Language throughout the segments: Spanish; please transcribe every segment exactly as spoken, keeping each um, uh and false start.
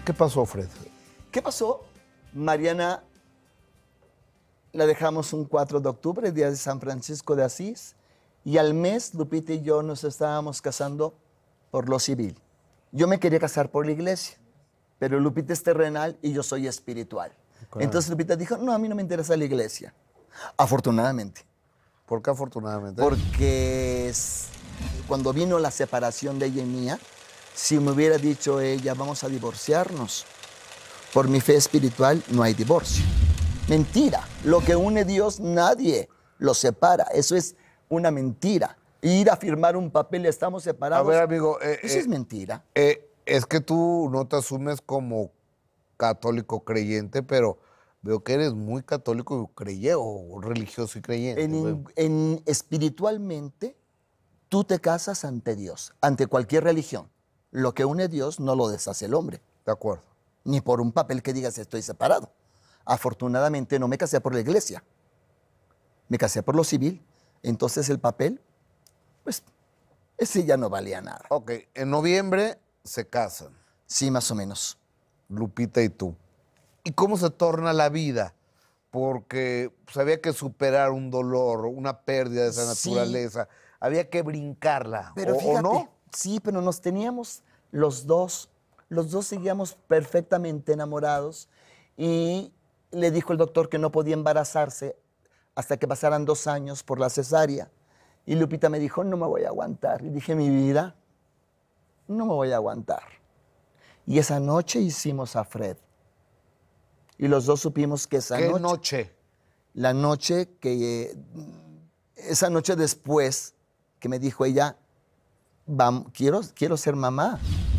¿Qué pasó, Fred? ¿Qué pasó? Mariana la dejamos un cuatro de octubre, día de San Francisco de Asís, y al mes Lupita y yo nos estábamos casando por lo civil. Yo me quería casar por la iglesia, pero Lupita es terrenal y yo soy espiritual. Claro. Entonces Lupita dijo, no, a mí no me interesa la iglesia. Afortunadamente. ¿Por qué afortunadamente? Porque es, cuando vino la separación de ella y mía, si me hubiera dicho ella, vamos a divorciarnos, por mi fe espiritual no hay divorcio. Mentira. Lo que une Dios, nadie lo separa. Eso es una mentira. Ir a firmar un papel, estamos separados. A ver, amigo. Eh, eso eh, es mentira. Eh, es que tú no te asumes como católico creyente, pero veo que eres muy católico y creyente, o religioso y creyente. En, en, espiritualmente, tú te casas ante Dios, ante cualquier religión. Lo que une Dios no lo deshace el hombre. De acuerdo. Ni por un papel que digas estoy separado. Afortunadamente no me casé por la iglesia. Me casé por lo civil. Entonces el papel, pues, ese ya no valía nada. Ok, en noviembre se casan. Sí, más o menos. Lupita y tú. ¿Y cómo se torna la vida? Porque pues, había que superar un dolor, una pérdida de esa sí. naturaleza. Había que brincarla. Pero ¿O, fíjate, o no? Sí, pero nos teníamos los dos. Los dos seguíamos perfectamente enamorados. Y le dijo el doctor que no podía embarazarse hasta que pasaran dos años por la cesárea. Y Lupita me dijo, no me voy a aguantar. Y dije, mi vida, no me voy a aguantar. Y esa noche hicimos a Fred. Y los dos supimos que esa ¿Qué noche... noche? La noche que... Esa noche después que me dijo ella, vamos, quiero, quiero ser mamá.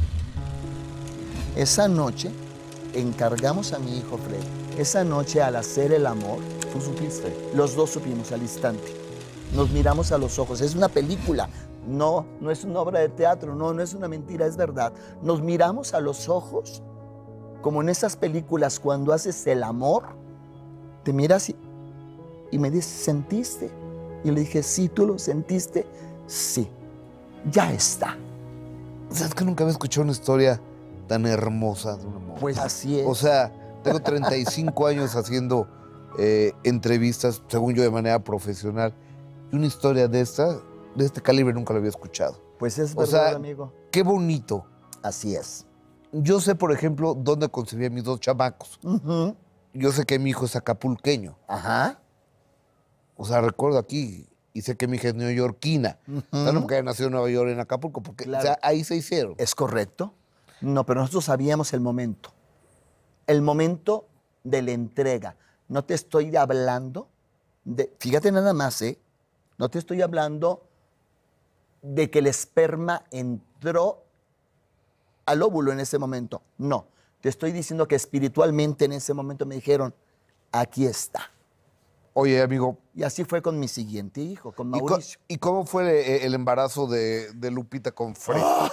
Esa noche encargamos a mi hijo Fred. Esa noche al hacer el amor, ¿tú supiste? Los dos supimos al instante. Nos miramos a los ojos. Es una película. No, no es una obra de teatro. No, no es una mentira, es verdad. Nos miramos a los ojos como en esas películas cuando haces el amor. Te miras y, y me dices, ¿sentiste? Y le dije, sí, ¿tú lo sentiste? Sí, ya está. ¿Sabes que nunca había escuchado una historia tan hermosa de un amor? Pues así es. O sea, tengo treinta y cinco años haciendo eh, entrevistas, según yo, de manera profesional. Y una historia de esta, de este calibre, nunca la había escuchado. Pues es o verdad, sea, amigo. Qué bonito. Así es. Yo sé, por ejemplo, dónde concebí a mis dos chamacos. Uh-huh. Yo sé que mi hijo es acapulqueño. Ajá. O sea, recuerdo aquí, y sé que mi hija es neoyorquina. Uh-huh. O sea, no porque haya nacido en Nueva York, en Acapulco, porque claro. O sea, ahí se hicieron. ¿Es correcto? No, pero nosotros sabíamos el momento. El momento de la entrega. No te estoy hablando de... Fíjate nada más, ¿eh? No te estoy hablando de que el esperma entró al óvulo en ese momento. No. Te estoy diciendo que espiritualmente en ese momento me dijeron, aquí está. Oye, amigo. Y así fue con mi siguiente hijo, con Mauricio. ¿Y, ¿y cómo fue el embarazo de, de Lupita con Fred? ¡Oh!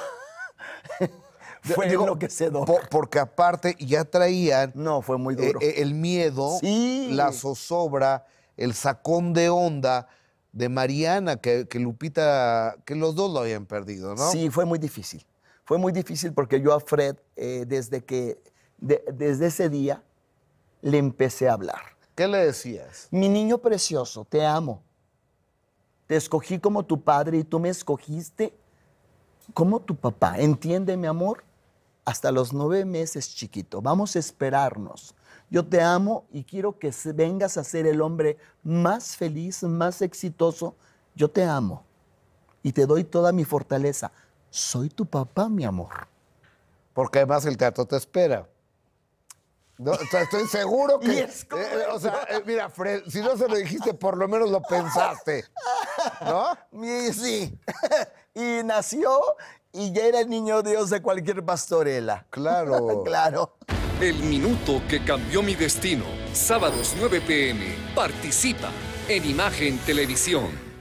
Fue Digo, enloquecedor. Por, porque aparte ya traían... No, fue muy duro. Eh, el miedo, sí. la zozobra, el sacón de onda de Mariana, que, que Lupita, que los dos lo habían perdido, ¿no? Sí, fue muy difícil. Fue muy difícil porque yo a Fred, eh, desde, que, de, desde ese día, le empecé a hablar. ¿Qué le decías? Mi niño precioso, te amo. Te escogí como tu padre y tú me escogiste como tu papá. ¿Entiende, mi amor? Hasta los nueve meses, chiquito. Vamos a esperarnos. Yo te amo y quiero que vengas a ser el hombre más feliz, más exitoso. Yo te amo y te doy toda mi fortaleza. Soy tu papá, mi amor. Porque además el teatro te espera. No, estoy seguro que... Es eh, o sea, eh, mira, Fred, si no se lo dijiste, por lo menos lo pensaste, ¿no? Y sí. Y nació y ya era el niño Dios de cualquier pastorela. Claro. Claro. El minuto que cambió mi destino. Sábados nueve p m Participa en Imagen Televisión.